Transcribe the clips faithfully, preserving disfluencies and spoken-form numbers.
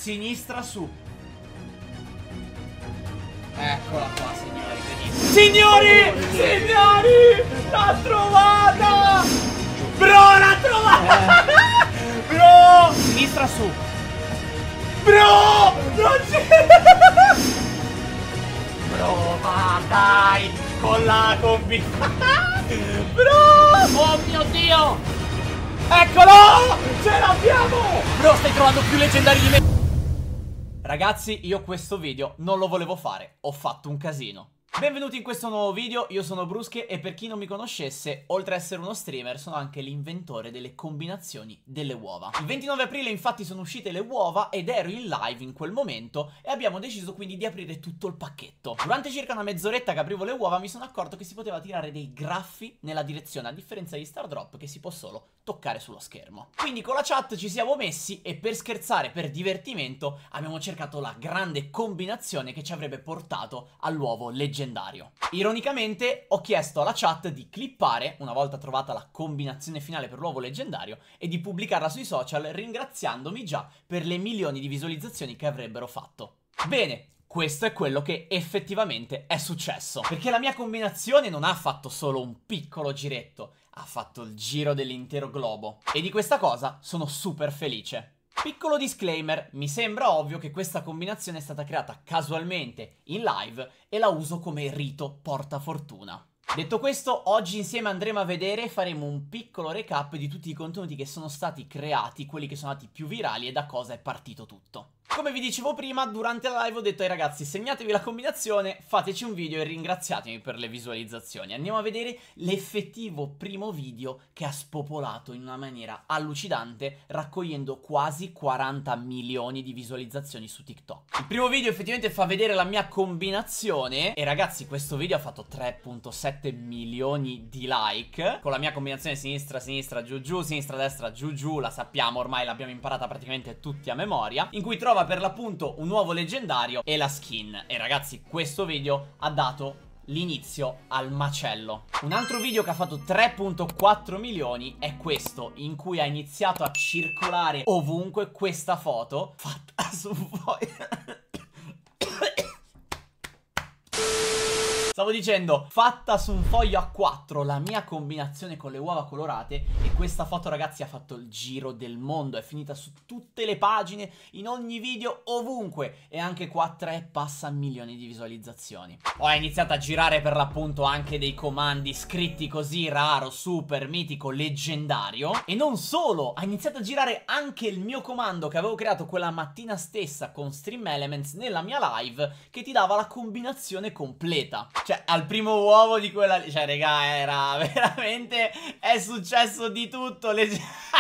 sinistra su. Eccola qua, signori, benissimo. Signori, signori, l'ha trovata! Bro, l'ha trovata! Bro, sinistra su. Bro, non c'è. Bro, ma dai, con la combi. Bro, oh mio Dio. Eccolo, ce l'abbiamo. Bro, stai trovando più leggendari di me. Ragazzi, io questo video non lo volevo fare, ho fatto un casino. Benvenuti in questo nuovo video, io sono Brusche e per chi non mi conoscesse, oltre ad essere uno streamer, sono anche l'inventore delle combinazioni delle uova. Il ventinove aprile infatti sono uscite le uova ed ero in live in quel momento e abbiamo deciso quindi di aprire tutto il pacchetto. Durante circa una mezz'oretta che aprivo le uova mi sono accorto che si poteva tirare dei graffi nella direzione, a differenza di Star Drop che si può solo toccare sullo schermo. Quindi con la chat ci siamo messi e per scherzare, per divertimento, abbiamo cercato la grande combinazione che ci avrebbe portato all'uovo leggendario. Ironicamente ho chiesto alla chat di clippare, una volta trovata la combinazione finale per l'uovo leggendario, e di pubblicarla sui social ringraziandomi già per le milioni di visualizzazioni che avrebbero fatto. Bene, questo è quello che effettivamente è successo, perché la mia combinazione non ha fatto solo un piccolo giretto, ha fatto il giro dell'intero globo e di questa cosa sono super felice. Piccolo disclaimer, mi sembra ovvio che questa combinazione è stata creata casualmente in live e la uso come rito portafortuna. Detto questo, oggi insieme andremo a vedere e faremo un piccolo recap di tutti i contenuti che sono stati creati, quelli che sono andati più virali e da cosa è partito tutto. Come vi dicevo prima, durante la live ho detto ai ragazzi: segnatevi la combinazione, fateci un video e ringraziatemi per le visualizzazioni. Andiamo a vedere l'effettivo primo video che ha spopolato in una maniera allucinante, raccogliendo quasi quaranta milioni di visualizzazioni su TikTok. Il primo video effettivamente fa vedere la mia combinazione e ragazzi, questo video ha fatto tre virgola sette milioni di like con la mia combinazione sinistra sinistra giù giù, sinistra destra giù giù, la sappiamo ormai, l'abbiamo imparata praticamente tutti a memoria, in cui trova per l'appunto un nuovo leggendario e la skin. E ragazzi, questo video ha dato l'inizio al macello. Un altro video che ha fatto tre virgola quattro milioni è questo, in cui ha iniziato a circolare ovunque questa foto fatta su foglio. Stavo dicendo, fatta su un foglio A quattro, la mia combinazione con le uova colorate, e questa foto ragazzi ha fatto il giro del mondo, è finita su tutte le pagine, in ogni video, ovunque, e anche qua tre passa milioni di visualizzazioni. Poi ha iniziato a girare per l'appunto anche dei comandi scritti così, raro, super, mitico, leggendario, e non solo, ha iniziato a girare anche il mio comando che avevo creato quella mattina stessa con Stream Elements nella mia live, che ti dava la combinazione completa. Cioè, al primo uovo di quella... Cioè, raga, era veramente... È successo di tutto. Le...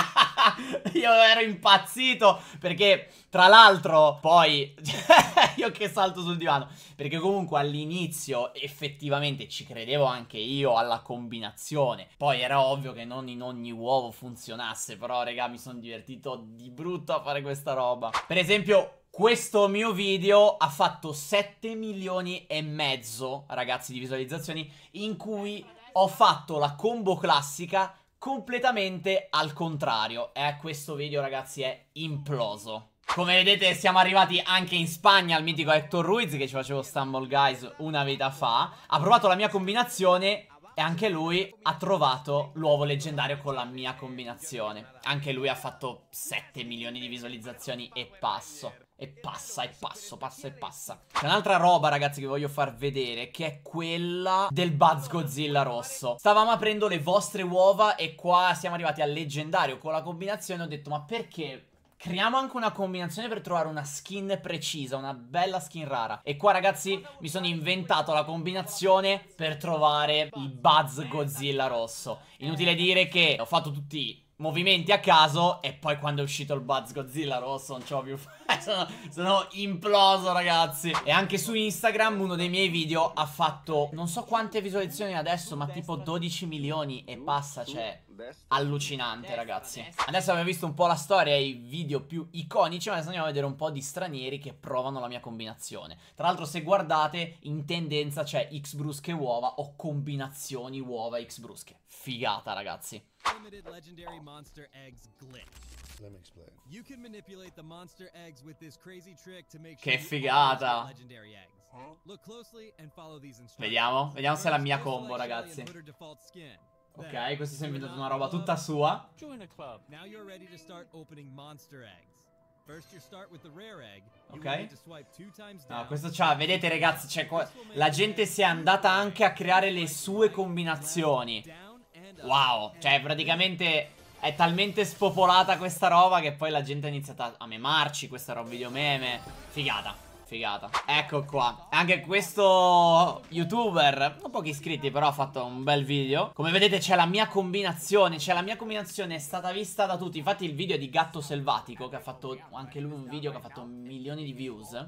Io ero impazzito. Perché, tra l'altro, poi... io che salto sul divano. Perché comunque all'inizio, effettivamente, ci credevo anche io alla combinazione. Poi era ovvio che non in ogni uovo funzionasse. Però, raga, mi sono divertito di brutto a fare questa roba. Per esempio... questo mio video ha fatto sette milioni e mezzo, ragazzi, di visualizzazioni, in cui ho fatto la combo classica completamente al contrario. E questo video, ragazzi, è imploso. Come vedete siamo arrivati anche in Spagna al mitico Hector Ruiz, che ci facevo Stumble Guys una vita fa. Ha provato la mia combinazione e anche lui ha trovato l'uovo leggendario con la mia combinazione. Anche lui ha fatto sette milioni di visualizzazioni e passo. E passa, e passo, passa e passa. C'è un'altra roba, ragazzi, che voglio far vedere, che è quella del Buzz Godzilla rosso. Stavamo aprendo le vostre uova e qua siamo arrivati al leggendario con la combinazione. Ho detto, ma perché... creiamo anche una combinazione per trovare una skin precisa, una bella skin rara. E qua, ragazzi, mi sono inventato la combinazione per trovare il Buzz Godzilla rosso. Inutile dire che ho fatto tutti movimenti a caso e poi quando è uscito il Buzz Godzilla rosso non ce l'ho più sono, sono imploso, ragazzi. E anche su Instagram uno dei miei video ha fatto non so quante visualizzazioni adesso, ma tipo dodici milioni e passa, cioè allucinante, ragazzi. Adesso abbiamo visto un po' la storia e i video più iconici, ma adesso andiamo a vedere un po' di stranieri che provano la mia combinazione. Tra l'altro, se guardate, in tendenza c'è X brusche uova o combinazioni uova X brusche. Figata, ragazzi. Limited legendary monster eggs glitch. Let me explain. You can manipulate the monster eggs Che figata. Vediamo, vediamo se è la mia combo, ragazzi. Ok, questo si è inventato una roba tutta sua. Ok. No, questo c'ha, vedete ragazzi, cioè, la gente si è andata anche a creare le sue combinazioni. Wow, cioè praticamente è talmente spopolata questa roba che poi la gente ha iniziato a memarci. Questa era un video meme. Figata, figata. Ecco qua. Anche questo youtuber, non pochi iscritti, però ha fatto un bel video. Come vedete c'è la mia combinazione. Cioè la mia combinazione è stata vista da tutti. Infatti il video è di Gatto Selvatico, che ha fatto anche lui un video che ha fatto milioni di views.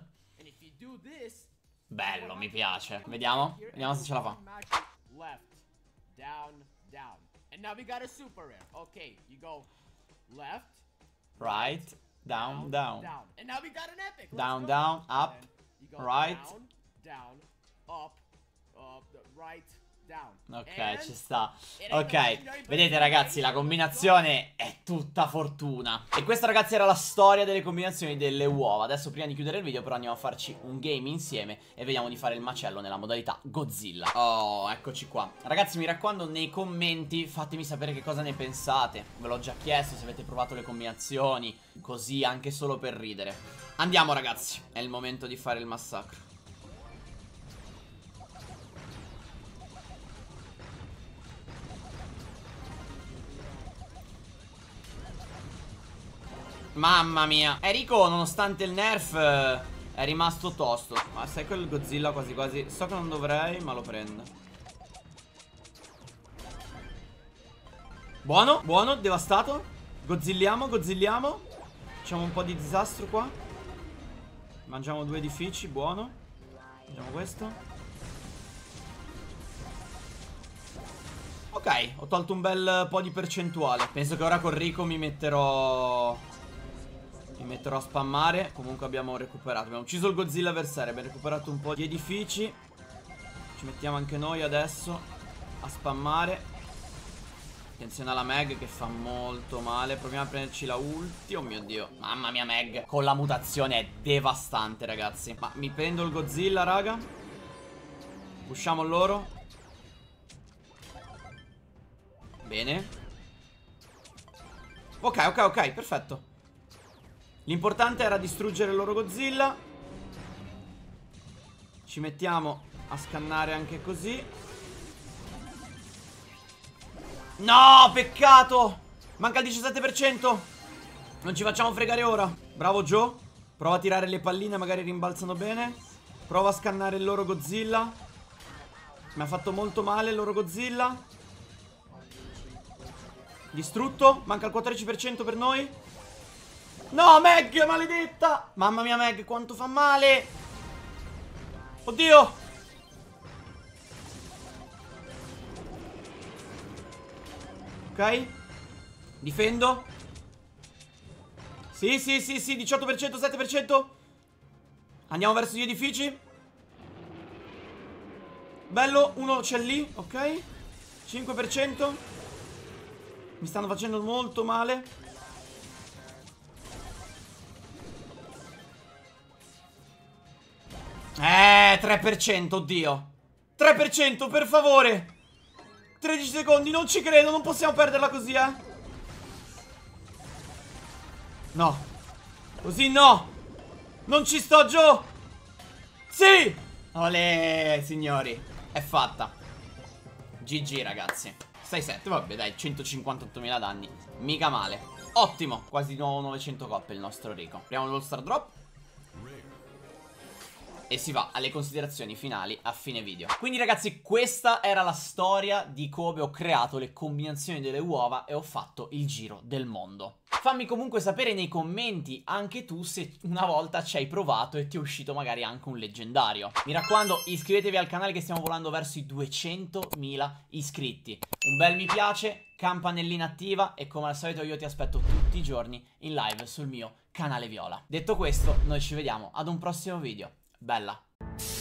Bello, mi piace. Vediamo, vediamo se ce la fa. Left, down, down. And now we got a super rare. Okay, you go left, right, down, down, down. And now we got an epic. Let's down, go. down, up, You go right. down, down, up, up, right, down. Ok, And ci sta. it ain't Ok, legendary, vedete but ragazzi, la combinazione è tutta fortuna. E questa ragazzi era la storia delle combinazioni delle uova. Adesso prima di chiudere il video però andiamo a farci un game insieme e vediamo di fare il macello nella modalità Godzilla. Oh, eccoci qua. Ragazzi, mi raccomando, nei commenti fatemi sapere che cosa ne pensate. Ve l'ho già chiesto, se avete provato le combinazioni, così anche solo per ridere. Andiamo ragazzi, è il momento di fare il massacro. Mamma mia. Enrico, nonostante il nerf, è rimasto tosto. Ma sai quel Godzilla quasi quasi. So che non dovrei, ma lo prendo. Buono, buono, devastato. Godzilliamo, godzilliamo. Facciamo un po' di disastro qua. Mangiamo due edifici, buono. Mangiamo questo. Ok, ho tolto un bel po' di percentuale. Penso che ora con Rico mi metterò... Mi metterò a spammare. Comunque abbiamo recuperato. Abbiamo ucciso il Godzilla avversario. Abbiamo recuperato un po' di edifici. Ci mettiamo anche noi adesso a spammare. Attenzione alla Meg che fa molto male. Proviamo a prenderci la ulti. Oh mio Dio. Mamma mia Meg con la mutazione è devastante ragazzi. Ma mi prendo il Godzilla raga. Pushiamo loro. Bene. Ok ok ok perfetto. L'importante era distruggere il loro Godzilla. Ci mettiamo a scannare anche così. No, peccato. Manca il diciassette per cento. Non ci facciamo fregare ora. Bravo Joe. Prova a tirare le palline, magari rimbalzano bene. Prova a scannare il loro Godzilla. Mi ha fatto molto male il loro Godzilla. Distrutto. Manca il quattordici per cento per noi. No, Meg, maledetta. Mamma mia, Meg, quanto fa male. Oddio. Ok. Difendo. Sì, sì, sì, sì, diciotto per cento, sette per cento. Andiamo verso gli edifici. Bello, uno c'è lì, ok. cinque per cento. Mi stanno facendo molto male. Eh, tre per cento, oddio. tre per cento, per favore. tredici secondi, non ci credo, non possiamo perderla così, eh. No. Così no. Non ci sto, Joe. Sì. Olè, signori. È fatta. G G, ragazzi. sei sette, vabbè, dai, centocinquantottomila danni. Mica male. Ottimo. Quasi nuovo novecento coppe il nostro Rico. Apriamo l'All Star Drop. E si va alle considerazioni finali a fine video. Quindi ragazzi, questa era la storia di come ho creato le combinazioni delle uova e ho fatto il giro del mondo. Fammi comunque sapere nei commenti anche tu se una volta ci hai provato e ti è uscito magari anche un leggendario. Mi raccomando, iscrivetevi al canale che stiamo volando verso i duecentomila iscritti. Un bel mi piace, campanellina attiva e come al solito io ti aspetto tutti i giorni in live sul mio canale Viola. Detto questo, noi ci vediamo ad un prossimo video. Bella.